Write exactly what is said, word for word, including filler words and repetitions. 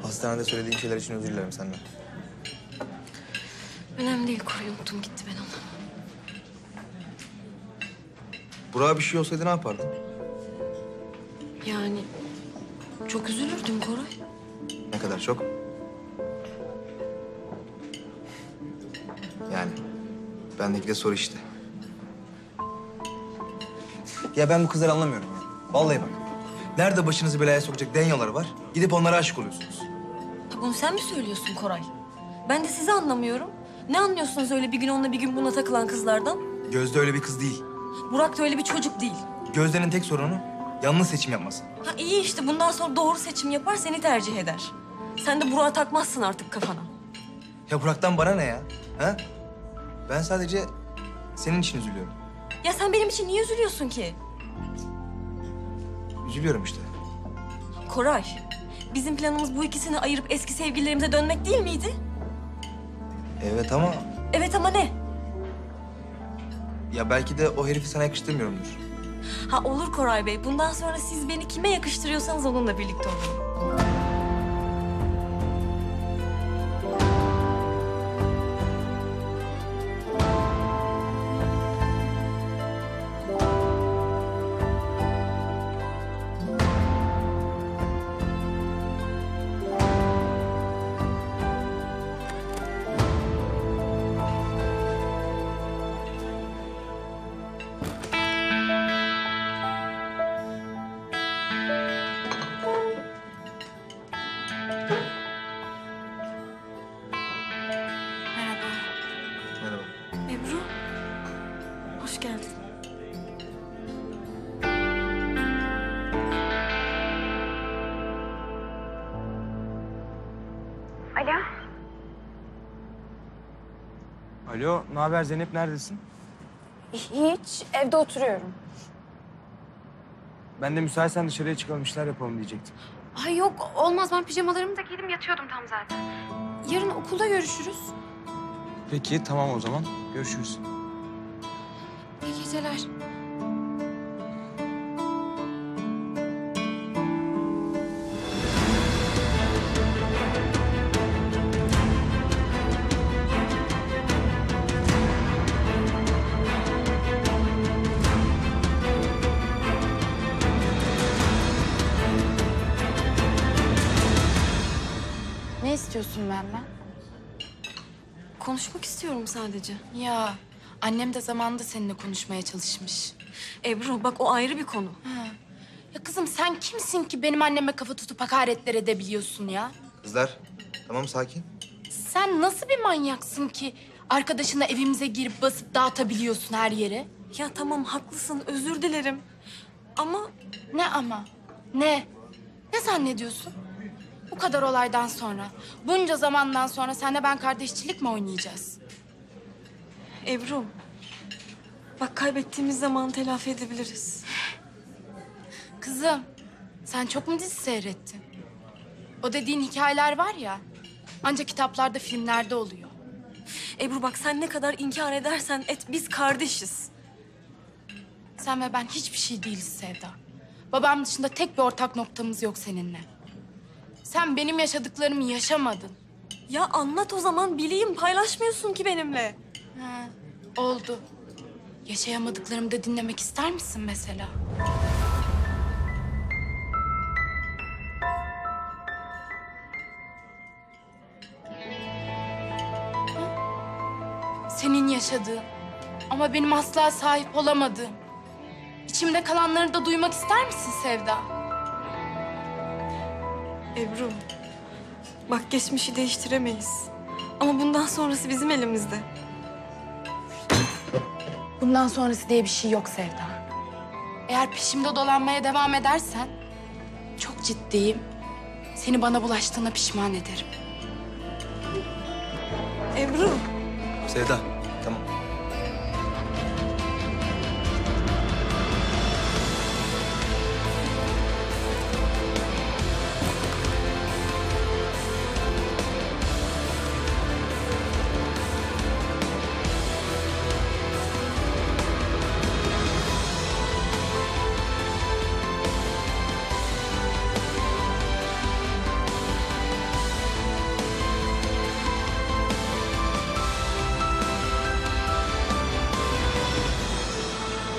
Hastanede söylediğim şeyler için özür dilerim senden. Önemli değil Koray, unuttum gitti ben onu. Burak'a bir şey olsaydı ne yapardın? Yani çok üzülürdüm Koray. Ne kadar çok? Yani bendeki de soru işte. Ya ben bu kızları anlamıyorum ya. Vallahi bak. Nerede başınızı belaya sokacak denyoları var. Gidip onlara aşık oluyorsunuz. Ha, bunu sen mi söylüyorsun Koray? Ben de sizi anlamıyorum. Ne anlıyorsunuz öyle bir gün onunla bir gün buna takılan kızlardan? Gözde öyle bir kız değil. Burak da öyle bir çocuk değil. Gözde'nin tek sorunu yanlış seçim yapması. Ha iyi işte, bundan sonra doğru seçim yapar, seni tercih eder. Sen de Burak'ı takmazsın artık kafana. Ya Burak'tan bana ne ya? Ha? Ben sadece senin için üzülüyorum. Ya sen benim için niye üzülüyorsun ki? Üzülüyorum işte. Koray, bizim planımız bu ikisini ayırıp eski sevgililerimize dönmek değil miydi? Evet ama Evet ama ne? ya belki de o herifi sana yakıştırmıyorumdur. Ha olur Koray Bey, bundan sonra siz beni kime yakıştırıyorsanız onunla birlikte olun. Merhaba. Merhaba. Ebru, hoş geldin. Alo. Alo, ne haber Zeynep, neredesin? Hiç, evde oturuyorum. Ben de müsaitsen dışarıya çıkalım, işler yapalım diyecektim. Ay yok, olmaz. Ben pijamalarımı da giydim, yatıyordum tam zaten. Yarın okulda görüşürüz. Peki, tamam o zaman. Görüşürüz. İyi geceler. Ne istiyorsun benden? Konuşmak istiyorum sadece. Ya, annem de zamanında seninle konuşmaya çalışmış. Ebru bak, o ayrı bir konu. Ha. Ya kızım sen kimsin ki benim anneme kafa tutup hakaretler edebiliyorsun ya? Kızlar, tamam sakin. Sen nasıl bir manyaksın ki arkadaşınla evimize girip basıp dağıtabiliyorsun her yere? Ya tamam haklısın, özür dilerim. Ama Ne ama? Ne? Ne zannediyorsun? Bu kadar olaydan sonra, bunca zamandan sonra senle ben kardeşçilik mi oynayacağız? Ebru, bak kaybettiğimiz zaman telafi edebiliriz. Kızım, sen çok mu dizi seyrettin? O dediğin hikayeler var ya, ancak kitaplarda, filmlerde oluyor. Ebru bak, sen ne kadar inkar edersen et, biz kardeşiz. Sen ve ben hiçbir şey değiliz Sevda. Babam dışında tek bir ortak noktamız yok seninle. Sen benim yaşadıklarımı yaşamadın. Ya anlat o zaman, bileyim, paylaşmıyorsun ki benimle. Ha, oldu. Yaşayamadıklarımı da dinlemek ister misin mesela? Ha? Senin yaşadığın ama benim asla sahip olamadığım. İçimde kalanları da duymak ister misin Sevda? Ebru, bak geçmişi değiştiremeyiz. Ama bundan sonrası bizim elimizde. Bundan sonrası diye bir şey yok Sevda. Eğer peşimde dolanmaya devam edersen çok ciddiyim. Seni bana bulaştığına pişman ederim. Ebru. Sevda.